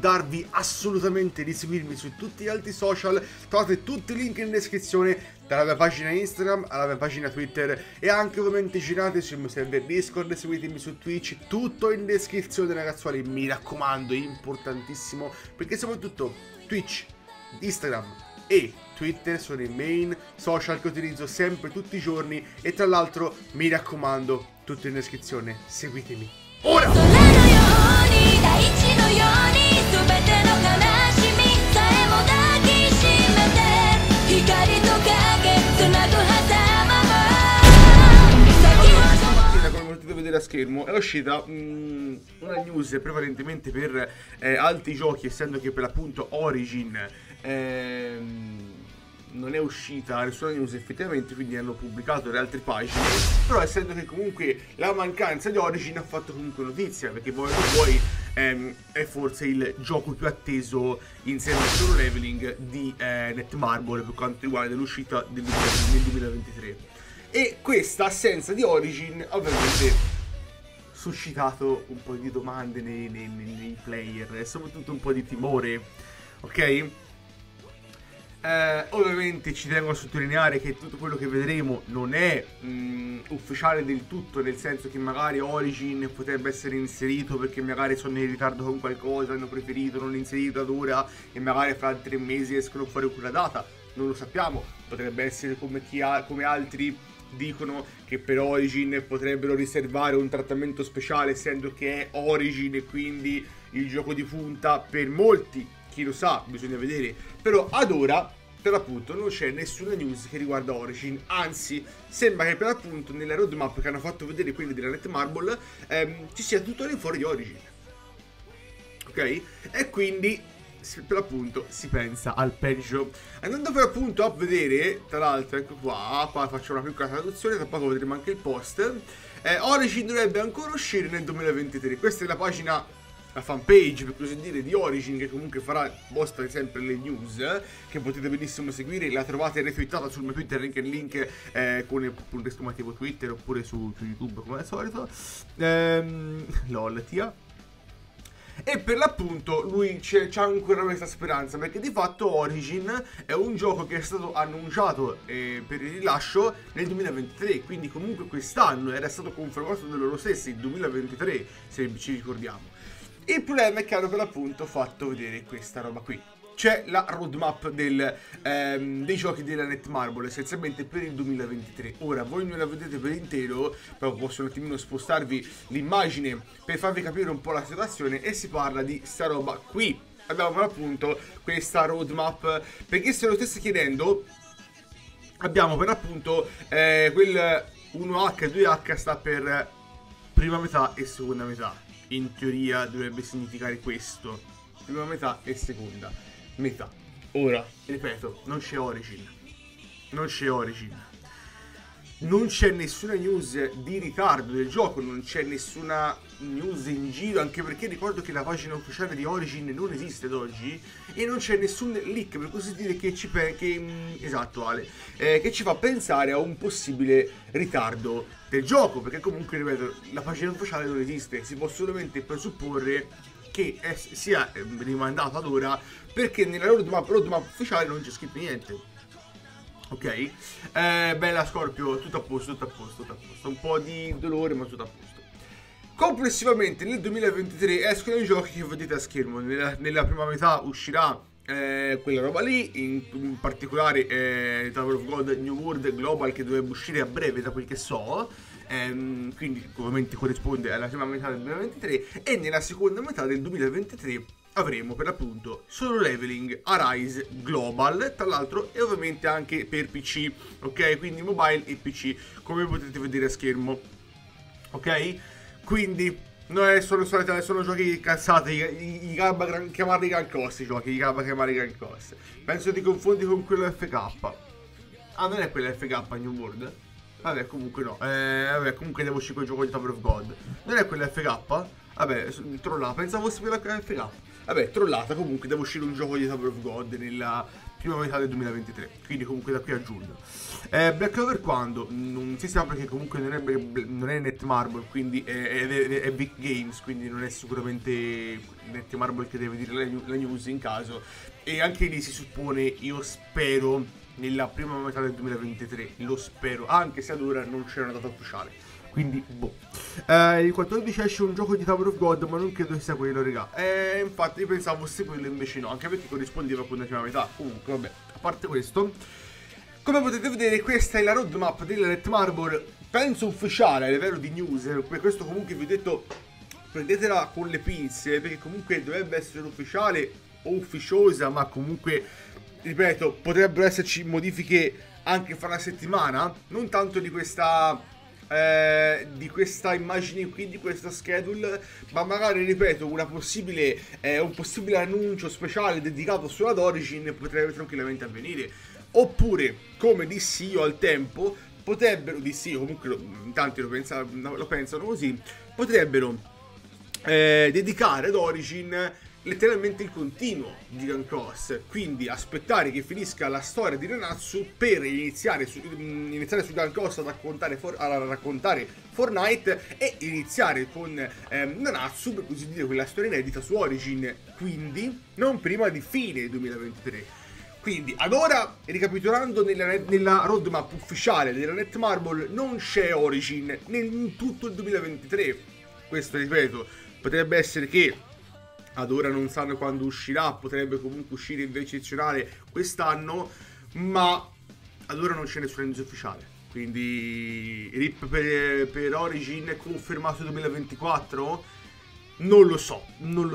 ricordarvi assolutamente di seguirmi su tutti gli altri social. Trovate tutti i link in descrizione, dalla mia pagina Instagram alla mia pagina Twitter, e anche ovviamente girate sul mio server Discord, seguitemi su Twitch, tutto in descrizione ragazzuoli, mi raccomando, è importantissimo, perché soprattutto Twitch, Instagram e Twitter sono i main social che utilizzo sempre tutti i giorni, e tra l'altro mi raccomando, tutto in descrizione, seguitemi ora! Come potete vedere a schermo è uscita una news prevalentemente per altri giochi, essendo che per l'appunto Origin non è uscita nessuna news effettivamente, quindi hanno pubblicato le altre pagine. Però essendo che comunque la mancanza di Origin ha fatto comunque notizia, perché voi è forse il gioco più atteso insieme al Solo Leveling di Netmarble per quanto riguarda l'uscita nel 2023. E questa assenza di Origin ovviamente suscitato un po' di domande nei player e soprattutto un po' di timore, ok? Ovviamente ci tengo a sottolineare che tutto quello che vedremo non è ufficiale del tutto, nel senso che magari Origin potrebbe essere inserito perché magari sono in ritardo con qualcosa, hanno preferito non inserirlo ad ora e magari fra 3 mesi escono fuori quella data, non lo sappiamo. Potrebbe essere come altri dicono che per Origin potrebbero riservare un trattamento speciale, essendo che è Origin e quindi il gioco di punta per molti, chi lo sa, bisogna vedere. Però ad ora per l'appunto non c'è nessuna news che riguarda Origin, anzi sembra che per l'appunto nella roadmap che hanno fatto vedere quelli della Netmarble ci sia tutto all'infuori di Origin, ok? E quindi per l'appunto si pensa al peggio. Andando per l'appunto a vedere, tra l'altro ecco qua faccio una piccola traduzione, tra poco vedremo anche il post. Origin dovrebbe ancora uscire nel 2023, questa è la pagina, la fanpage per così dire di Origin, che comunque farà vostre sempre le news, che potete benissimo seguire, la trovate retweetata sul mio Twitter, anche il link con il punto esclamativo Twitter, oppure su YouTube come al solito. Lol tia. E per l'appunto lui c'ha ancora questa speranza, perché di fatto Origin è un gioco che è stato annunciato per il rilascio nel 2023, quindi comunque quest'anno era stato confermato da loro stessi, il 2023 se ci ricordiamo. Il problema è che hanno per l'appunto fatto vedere questa roba qui. C'è la roadmap dei giochi della Netmarble essenzialmente per il 2023. Ora voi non la vedete per intero, però posso un attimino spostarvi l'immagine per farvi capire un po' la situazione, e si parla di sta roba qui. Abbiamo per l'appunto questa roadmap, perché se lo stesse chiedendo abbiamo per l'appunto quel 1H e 2H sta per prima metà e seconda metà. In teoria dovrebbe significare questo, prima metà e seconda metà. Ora, ripeto, non c'è Origin, non c'è Origin, non c'è nessuna news di ritardo del gioco, non c'è nessuna news in giro, anche perché ricordo che la pagina ufficiale di Origin non esiste ad oggi, e non c'è nessun leak per così dire che ci esatto Ale, che ci fa pensare a un possibile ritardo del gioco, perché comunque ripeto la pagina ufficiale non esiste, si può solamente presupporre che sia rimandato ad ora, perché nella roadmap ufficiale non c'è scritto niente. Ok? Bella Scorpio, tutto a posto, tutto a posto, tutto a posto. Un po' di dolore, ma tutto a posto. Complessivamente nel 2023 escono i giochi che vedete a schermo. Nella prima metà uscirà quella roba lì, in particolare Tower of God New World Global, che dovrebbe uscire a breve da quel che so. Quindi ovviamente corrisponde alla prima metà del 2023, e nella seconda metà del 2023 avremo per l'appunto Solo Leveling Arise Global, tra l'altro, e ovviamente anche per PC, ok? Quindi mobile e PC, come potete vedere a schermo, ok? Quindi non è sono giochi cazzati, i gabba chiamarli Gran Cross, i giochi, i gabba chiamarli Gran Cross. Penso ti confondi con quello FK. Ah, non è quello FK New World? Vabbè, comunque no. Vabbè, comunque devo uscire quel gioco di Tower of God. Non è quella FK? Vabbè, trollata. Pensavo fosse quella FK. Vabbè, trollata. Comunque devo uscire un gioco di Tower of God nella prima metà del 2023, quindi comunque da qui a giugno. Black Clover quando? Non si sa, perché comunque non è Netmarble, quindi è Big Games, quindi non è sicuramente Netmarble che deve dire la news in caso, e anche lì si suppone, io spero, nella prima metà del 2023, lo spero, anche se ad ora non c'è una data ufficiale. Quindi, boh. Il 14 esce un gioco di Tower of God, ma non credo che sia quello, raga. Infatti io pensavo fosse quello, invece no, anche perché corrispondeva con la prima metà. Comunque, vabbè, a parte questo, come potete vedere, questa è la roadmap della Netmarble, penso ufficiale a livello di news. Per questo comunque vi ho detto, prendetela con le pinze, perché comunque dovrebbe essere ufficiale o ufficiosa, ma comunque, ripeto, potrebbero esserci modifiche anche fra una settimana, non tanto di questa immagine qui, di questo schedule, ma magari, ripeto, un possibile annuncio speciale dedicato solo ad Origin potrebbe tranquillamente avvenire. Oppure, come dissi io al tempo, dissi io, comunque in tanti lo pensano così, potrebbero dedicare ad Origin letteralmente il continuo di Gun Cross, quindi aspettare che finisca la storia di Nanatsu per iniziare su Gun Cross a raccontare Fortnite, e iniziare con Nanatsu, per così dire, quella storia inedita su Origin, quindi non prima di fine 2023. Quindi, ad ora, ricapitolando, nella roadmap ufficiale della Netmarble non c'è Origin in tutto il 2023. Questo, ripeto, potrebbe essere che ad ora non sanno quando uscirà, potrebbe comunque uscire invece eccezionale quest'anno, ma ad ora non c'è nessuna news ufficiale. Quindi RIP per Origin confermato 2024? Non lo so.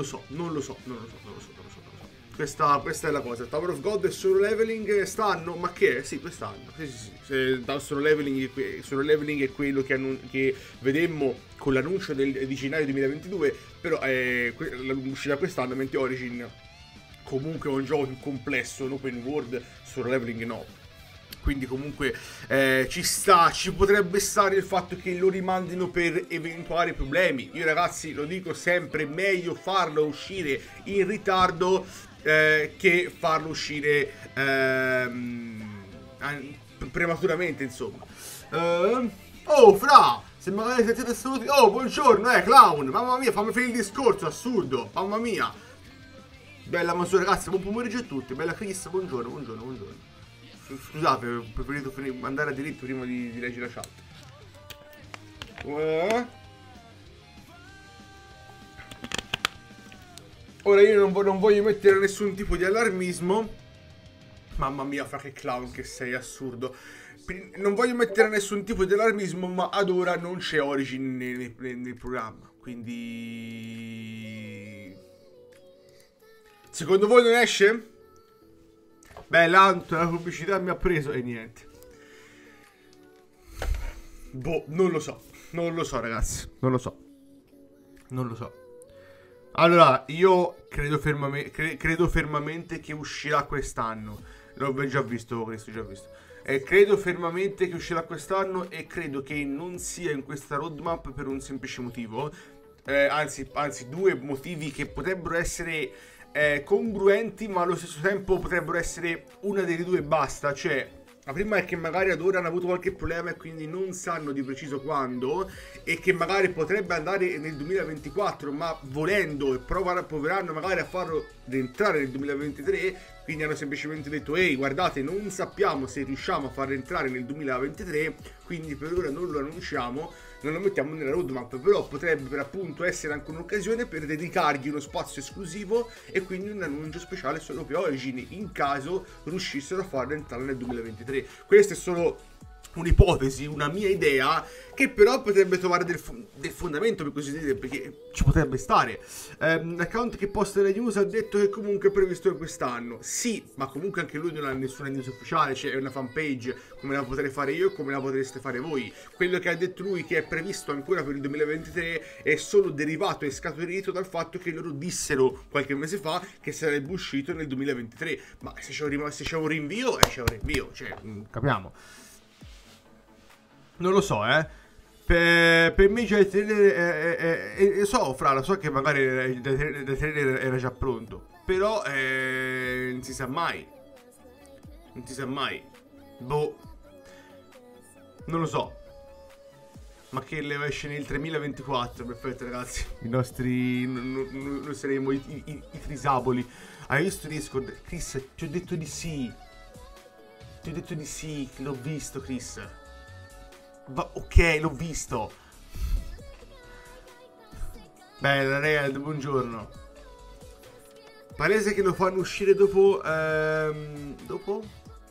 Questa è la cosa. Tower of God e Solo Leveling stanno? Ma che? Sì, quest'anno. Sì. Solo Leveling è quello che vedemmo con l'annuncio di gennaio 2022, però uscirà quest'anno, mentre Origin comunque è un gioco più complesso, un open world, Solo Leveling no. Quindi comunque ci potrebbe stare il fatto che lo rimandino per eventuali problemi. Io, ragazzi, lo dico sempre, meglio farlo uscire in ritardo che farlo uscire prematuramente, insomma. Oh, fra, se magari siete saluti. Oh, buongiorno, clown. Mamma mia, fammi finire il discorso, assurdo. Mamma mia. Bella Masura, ragazzi, buon pomeriggio a tutti. Bella Chris, buongiorno. Scusate, ho preferito andare a diritto prima di leggere la chat. Ora io non voglio mettere nessun tipo di allarmismo. Mamma mia, fra, che clown che sei, assurdo. Non voglio mettere nessun tipo di allarmismo, ma ad ora non c'è Origin nel programma. Quindi, secondo voi non esce? Beh, l'anto, la pubblicità mi ha preso e niente. Boh, non lo so, ragazzi. Non lo so. Allora, io credo fermamente che uscirà quest'anno. L'ho già visto questo, credo fermamente che uscirà quest'anno, e credo che non sia in questa roadmap per un semplice motivo. Anzi, due motivi che potrebbero essere congruenti, ma allo stesso tempo potrebbero essere una delle due e basta. Cioè, la prima è che magari ad ora hanno avuto qualche problema e quindi non sanno di preciso quando, e che magari potrebbe andare nel 2024, ma volendo proveranno magari a farlo rientrare nel 2023. Quindi hanno semplicemente detto: ehi, guardate, non sappiamo se riusciamo a farlo entrare nel 2023, quindi per ora non lo annunciamo, non lo mettiamo nella roadmap. Però potrebbe per appunto essere anche un'occasione per dedicargli uno spazio esclusivo e quindi un annuncio speciale solo per Origin, in caso riuscissero a farlo entrare nel 2023. Questa è solo un'ipotesi, una mia idea, che però potrebbe trovare del fondamento, per così dire, perché ci potrebbe stare. L'account che posta le news ha detto che comunque è previsto quest'anno. Sì, ma comunque anche lui non ha nessuna news ufficiale, cioè è una fanpage come la potrei fare io e come la potreste fare voi. Quello che ha detto lui, che è previsto ancora per il 2023, è solo derivato e scaturito dal fatto che loro dissero qualche mese fa che sarebbe uscito nel 2023. Ma se c'è un rinvio, c'è un rinvio, cioè, capiamo. Non lo so, per me già il trailer so che magari il trailer era già pronto, però non si sa mai. Non si sa mai. Boh. Non lo so. Ma che le esce nel 3024, perfetto ragazzi. I nostri... Noi saremo i trisaboli. Hai visto Discord? Chris, ti ho detto di sì. Ti ho detto di sì, l'ho visto Chris. Ok, l'ho visto. Bella Real, buongiorno. Palese che lo fanno uscire dopo... dopo?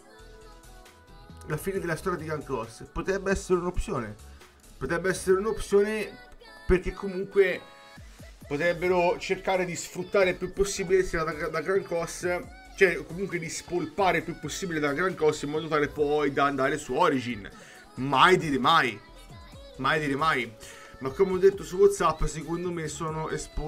La fine della storia di Gun Cross. Potrebbe essere un'opzione. Potrebbe essere un'opzione perché comunque potrebbero cercare di sfruttare il più possibile sia da Grand Cross, cioè comunque di spolpare il più possibile da Grand Cross in modo tale poi da andare su Origin. Mai dire mai. Mai dire mai. Ma come ho detto su WhatsApp, secondo me sono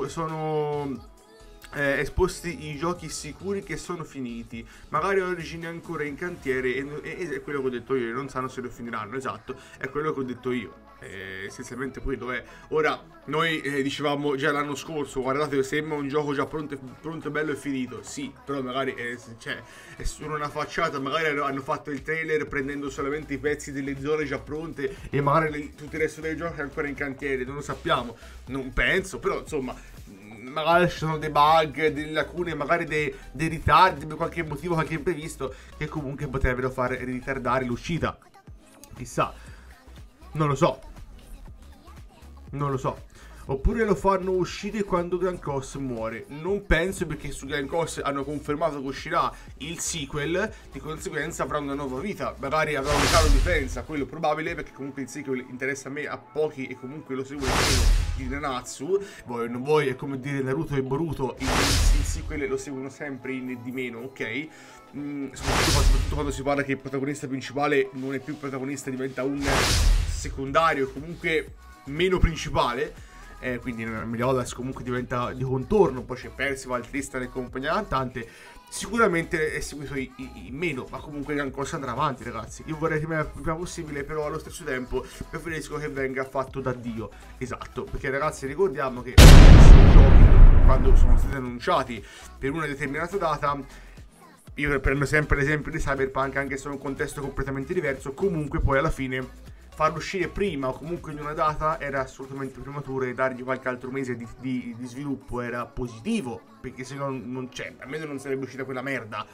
esposti i giochi sicuri che sono finiti. Magari Origin è ancora in cantiere e è quello che ho detto io. Non sanno se lo finiranno, esatto. È quello che ho detto io. Essenzialmente poi dov'è. Ora, noi dicevamo già l'anno scorso, guardate, sembra un gioco già pronto, bello e finito. Sì, però magari cioè, è solo una facciata. Magari hanno fatto il trailer prendendo solamente i pezzi delle zone già pronte e magari tutto il resto del gioco è ancora in cantiere. Non lo sappiamo, non penso, però insomma, magari ci sono dei bug, delle lacune, magari dei ritardi per qualche motivo, qualche imprevisto che comunque potrebbero far ritardare l'uscita. Chissà, non lo so. Non lo so. Oppure lo fanno uscire quando Grand Cross muore. Non penso, perché su Grand Cross hanno confermato che uscirà il sequel. Di conseguenza avrà una nuova vita. Magari avrà un calo di differenza. Quello probabile, perché comunque il sequel interessa a me, a pochi, e comunque lo seguo di Nanatsu. Voi non vuoi, è come dire Naruto e Boruto. Il sequel lo seguono sempre in di meno, ok? Soprattutto quando si parla che il protagonista principale non è più protagonista, diventa un secondario, comunque meno principale. Quindi Meliodas comunque diventa di contorno. Poi c'è Percival, Tristan e compagnia cantante. Sicuramente è seguito in meno, ma comunque Grand Cross andrà avanti, ragazzi. Io vorrei che il prima possibile, però allo stesso tempo preferisco che venga fatto da Dio. Esatto, perché ragazzi ricordiamo che i giochi, quando sono stati annunciati per una determinata data, io prendo sempre l'esempio di Cyberpunk, anche se è un contesto completamente diverso, comunque poi alla fine farlo uscire prima o comunque in una data era assolutamente prematuro, e dargli qualche altro mese di sviluppo era positivo, perché se no non c'è, almeno non sarebbe uscita quella merda.